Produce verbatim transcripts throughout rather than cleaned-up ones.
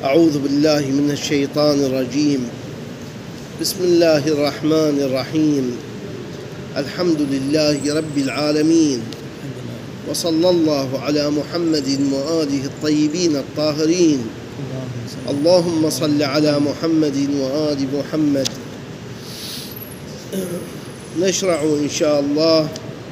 أعوذ بالله من الشيطان الرجيم. بسم الله الرحمن الرحيم. الحمد لله رب العالمين، وصلى الله على محمد وآله الطيبين الطاهرين. اللهم صل على محمد وآل محمد. نشرع إن شاء الله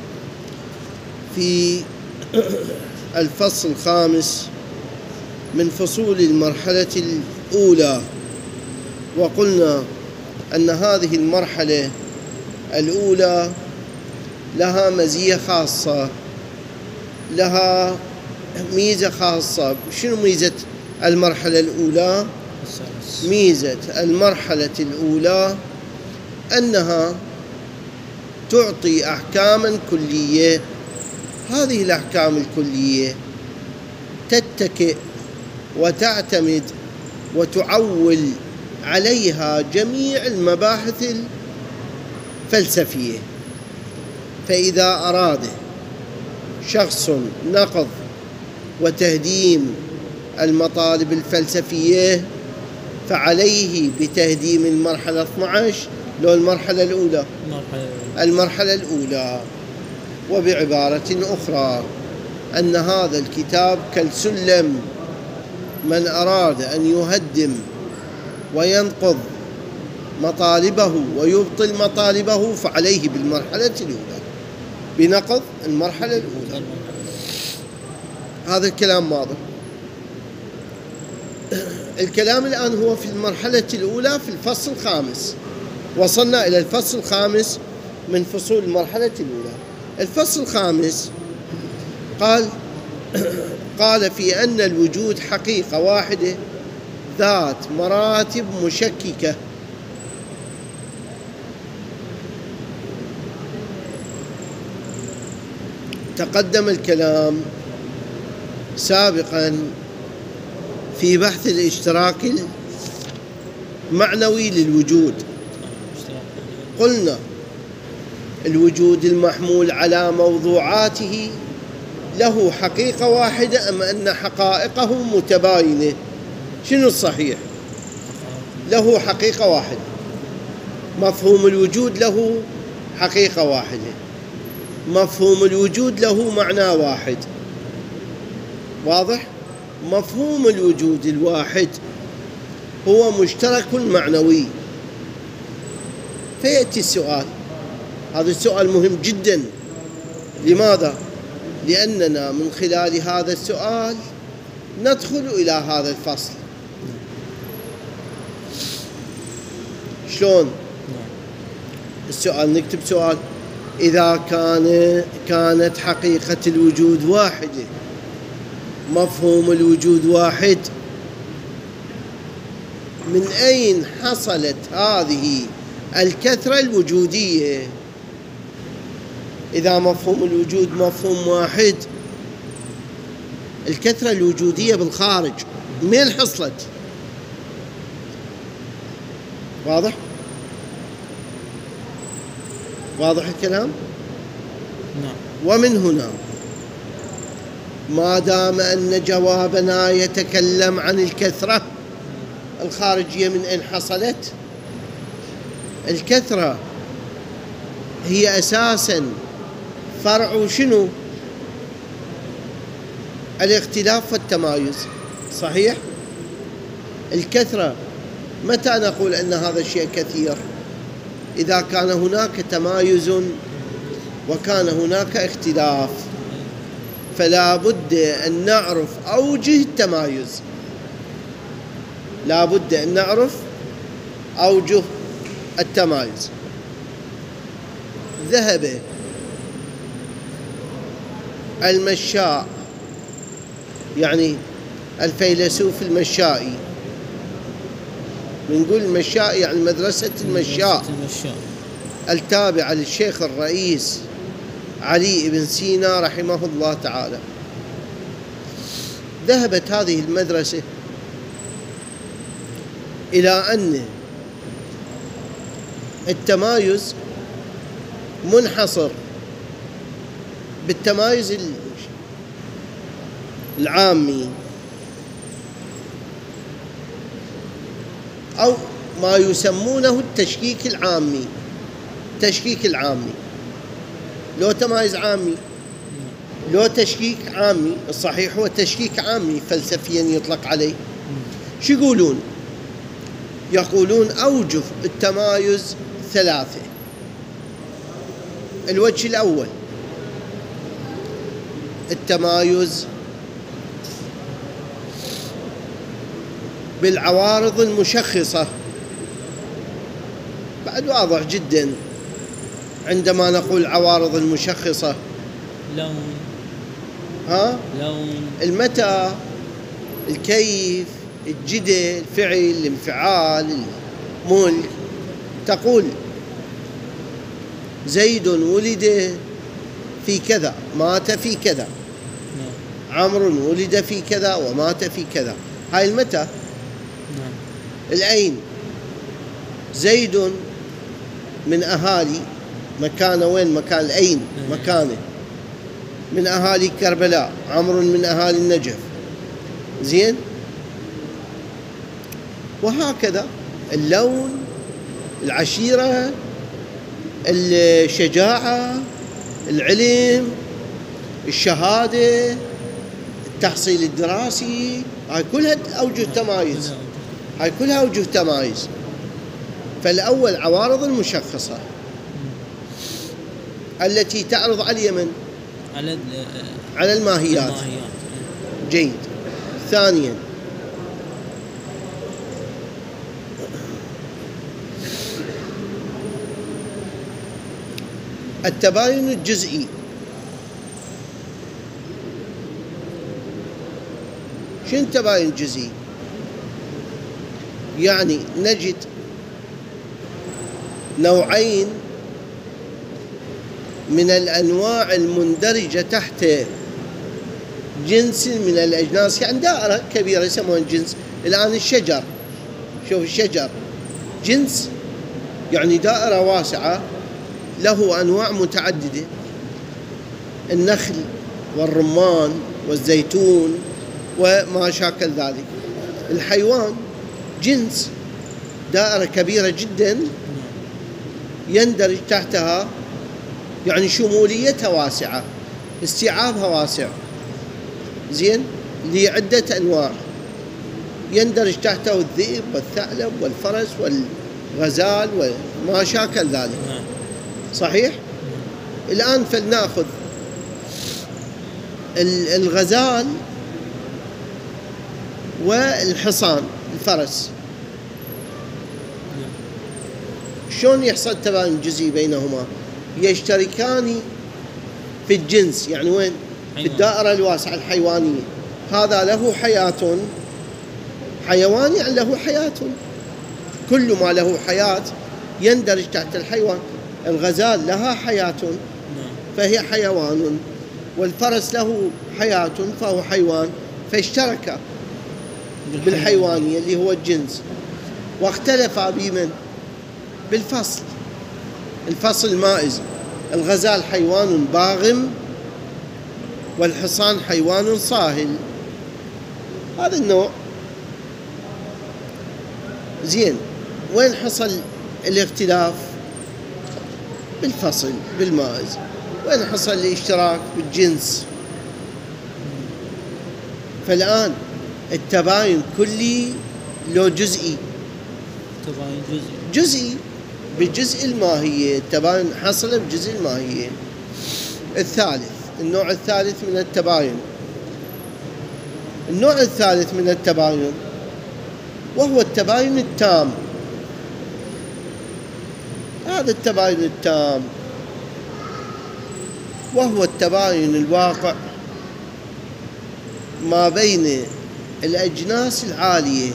في الفصل الخامس من فصول المرحلة الأولى. وقلنا أن هذه المرحلة الأولى لها مزية خاصة، لها ميزة خاصة. شنو ميزة المرحلة الأولى؟ ميزة المرحلة الأولى أنها تعطي أحكاما كلية. هذه الأحكام الكلية تتكئ وتعتمد وتعول عليها جميع المباحث الفلسفية. فإذا أراد شخص نقض وتهديم المطالب الفلسفية فعليه بتهديم المرحلة اثني عشر لو المرحلة الأولى المرحلة الأولى. وبعبارة أخرى أن هذا الكتاب كالسلم، من أراد أن يهدم وينقض مطالبه ويبطل مطالبه فعليه بالمرحلة الأولى، بنقض المرحلة الأولى. هذا الكلام واضح. الكلام الآن هو في المرحلة الأولى في الفصل الخامس. وصلنا إلى الفصل الخامس من فصول المرحلة الأولى. الفصل الخامس قال قال في أن الوجود حقيقة واحدة ذات مراتب مشككة. تقدم الكلام سابقا في بحث الاشتراك المعنوي للوجود. قلنا الوجود المحمول على موضوعاته له حقيقة واحدة أم أن حقائقه متباينة؟ شنو الصحيح؟ له حقيقة واحدة. مفهوم الوجود له حقيقة واحدة، مفهوم الوجود له معنى واحد. واضح؟ مفهوم الوجود الواحد هو مشترك معنوي. فيأتي السؤال، هذا السؤال مهم جدا. لماذا؟ لأننا من خلال هذا السؤال ندخل إلى هذا الفصل. شلون؟ السؤال، نكتب سؤال: إذا كان كانت حقيقة الوجود واحدة، مفهوم الوجود واحد، من أين حصلت هذه الكثرة الوجودية؟ إذا مفهوم الوجود مفهوم واحد، الكثرة الوجودية بالخارج من حصلت؟ واضح؟ واضح الكلام؟ نعم. ومن هنا ما دام أن جوابنا يتكلم عن الكثرة الخارجية من أين حصلت، الكثرة هي أساساً فرع شنو؟ الاختلاف والتمايز. صحيح؟ الكثرة متى نقول أن هذا الشيء كثير؟ إذا كان هناك تمايز وكان هناك اختلاف. فلا بد أن نعرف أوجه التمايز، لا بد أن نعرف أوجه التمايز. ذهب المشاء، يعني الفيلسوف المشائي، بنقول المشاء يعني مدرسة المشاء التابعة للشيخ الرئيس علي بن سينا رحمه الله تعالى. ذهبت هذه المدرسة إلى أن التمايز منحصر بالتمايز العامي أو ما يسمونه التشكيك العامي. التشكيك العامي لو تمايز عامي، لو تشكيك عامي. الصحيح هو تشكيك عامي فلسفيا يطلق عليه. شو يقولون؟ يقولون أوجه التمايز ثلاثة. الوجه الأول التمايز بالعوارض المشخصة. بعد واضح جدا عندما نقول عوارض المشخصة. لون، ها؟ لون، المتى، الكيف، الجدة، الفعل، الانفعال، الملك. تقول زيد ولد في كذا، مات في كذا. عمرو ولد في كذا ومات في كذا. هاي المتى. الأين، زيد من أهالي مكانه، وين مكان الأين مكانه، من أهالي كربلاء. عمرو من أهالي النجف. زين. وهكذا اللون، العشيرة، الشجاعة، العلم، الشهادة، التحصيل الدراسي. هاي كلها أوجه تمايز. هاي كلها أوجه تمايز. فالأول عوارض المشخصة التي تعرض على اليمن، على على الماهيات. الماهيات. جيد. ثانيا التباين الجزئي. شنو التباين الجزئي؟ يعني نجد نوعين من الأنواع المندرجة تحت جنس من الأجناس، يعني دائرة كبيرة يسمونها جنس. الآن الشجر، شوف الشجر جنس، يعني دائرة واسعة له أنواع متعددة. النخل والرمان والزيتون وما شاكل ذلك. الحيوان جنس، دائرة كبيرة جدا يندرج تحتها، يعني شموليتها واسعة، استيعابها واسع. زين. لعدة أنواع يندرج تحته الذئب والثعلب والفرس والغزال وما شاكل ذلك. صحيح؟ الآن فلنأخذ الغزال والحصان الفرس. شلون يحصل تباين جزئي بينهما؟ يشتركان في الجنس، يعني وين؟ في الدائرة الواسعة الحيوانية. هذا له حياة، حيوان يعني له حياة، كل ما له حياة يندرج تحت الحيوان. الغزال لها حياة فهي حيوان، والفرس له حياة فهو حيوان، فاشترك بالحيوانية اللي هو الجنس. واختلف بمن؟ بالفصل. الفصل المائز. الغزال حيوان باغم والحصان حيوان صاهل. هذا النوع. زين. وين حصل الاختلاف؟ بالفصل بالمائز. وين حصل الاشتراك؟ بالجنس. فالآن التباين كلي لو جزئي؟ تباين جزئي. جزئي بجزء الماهية. التباين حصل بجزء الماهية. الثالث، النوع الثالث من التباين، النوع الثالث من التباين وهو التباين التام. هذا التباين التام وهو التباين الواقع ما بين الأجناس العالية.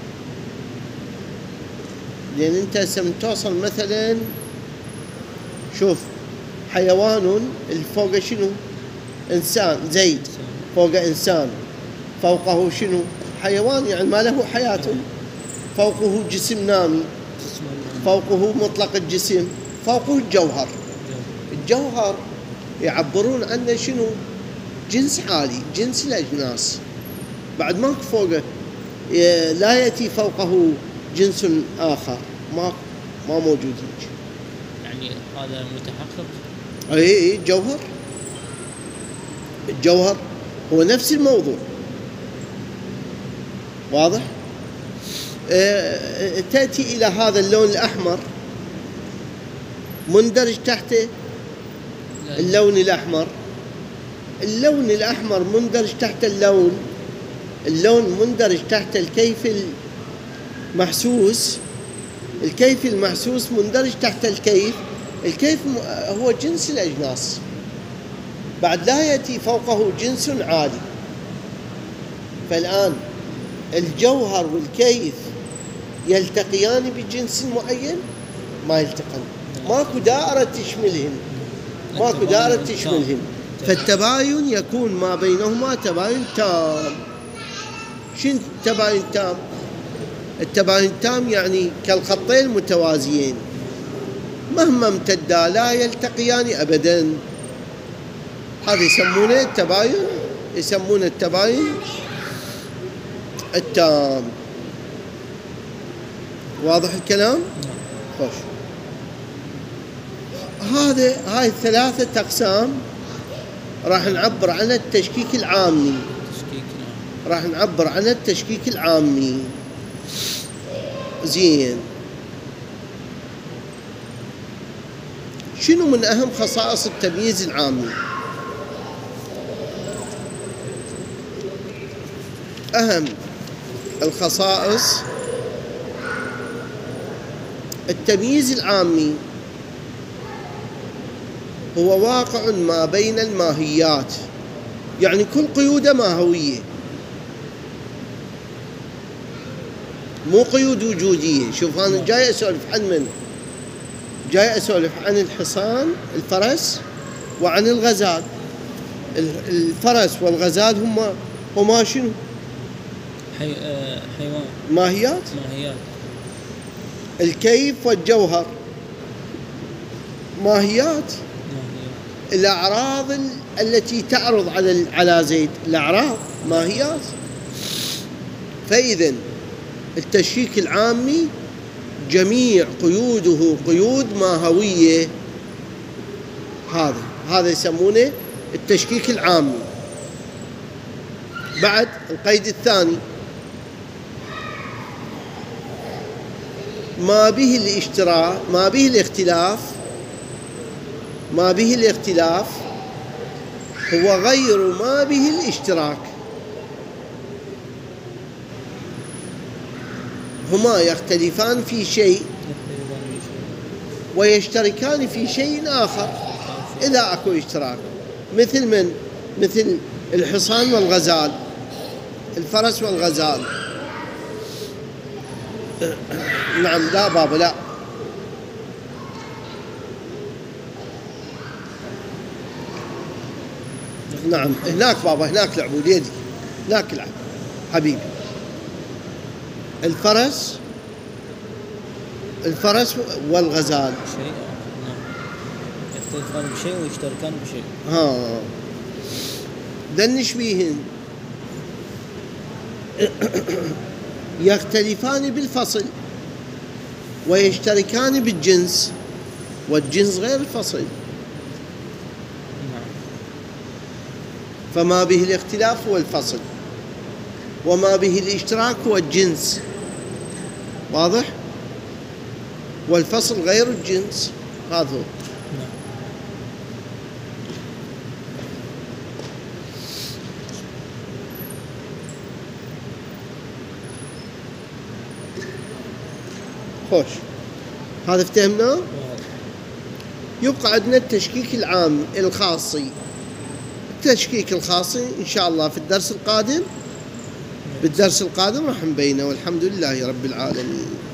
لأن أنت لما توصل مثلا، شوف حيوان اللي فوقه شنو؟ إنسان. زيد فوق إنسان، فوقه شنو؟ حيوان، يعني ما له حياة. فوقه جسم نامي، فوقه مطلق الجسم، فوقه الجوهر. الجوهر يعبرون عنه شنو؟ جنس عالي، جنس الأجناس. بعد ماكو فوقه، لا يأتي فوقه جنس آخر، ما ما موجود هيك. يعني هذا متحقق. اي اي الجوهر، الجوهر هو نفس الموضوع. واضح؟ أه تأتي إلى هذا اللون الأحمر مندرج تحته اللون الأحمر، اللون الأحمر مندرج تحت اللون، اللون مندرج تحت الكيف المحسوس، الكيف المحسوس مندرج تحت الكيف، الكيف هو جنس الأجناس، بعد لا يأتي فوقه جنس عالي. فالآن الجوهر والكيف يلتقيان بجنس معين؟ ما يلتقن، ماكو دائرة تشملهن، ماكو دائرة تشملهن، فالتباين يكون ما بينهما تباين تام. شنو تباين تام؟ التباين تام يعني كالخطين متوازيين مهما امتدا لا يلتقيان أبدا، هذا يسمونه التباين، يسمونه التباين التام. واضح الكلام؟ خوش. هذا هاي الثلاثة أقسام راح نعبر عنها التشكيك العامي، راح نعبر عنها التشكيك العامي. زين، شنو من أهم خصائص التمييز العامي؟ أهم الخصائص التمييز العامي هو واقع ما بين الماهيات، يعني كل قيوده ماهوية مو قيود وجودية. شوف أنا جاي أسولف عن من؟ جاي أسولف عن الحصان الفرس وعن الغزال. الفرس والغزال هما هما شنو؟ حي... آه حيوان، ماهيات ماهيات. الكيف والجوهر ماهيات. ماهيات. الأعراض التي تعرض على على زيد الأعراض ماهيات. فإذا التشكيك العامي جميع قيوده قيود ماهوية، هذا هذا يسمونه التشكيك العامي. بعد القيد الثاني ما به الاشتراك، ما به الاختلاف، ما به الاختلاف هو غير ما به الاشتراك. هما يختلفان في شيء ويشتركان في شيء آخر إذا أكو اشتراك. مثل من؟ مثل الحصان والغزال، الفرس والغزال. نعم. لا بابا لا. نعم هناك بابا، هناك لعبوا ليدي، هناك لعب حبيبي. الفرس الفرس والغزال شيء، نعم، يختلفان بشيء ويشتركان بشيء. ها دنش بيهن. يختلفان بالفصل ويشتركان بالجنس، والجنس غير الفصل. نعم. فما به الاختلاف هو الفصل، وما به الاشتراك هو الجنس. واضح؟ والفصل غير الجنس، هذا هو. نعم. خوش، هذا افتهمناه؟ يبقى عندنا التشكيك العام الخاصي. التشكيك الخاصي إن شاء الله في الدرس القادم، بالدرس القادم راح نبينه، والحمد لله رب العالمين.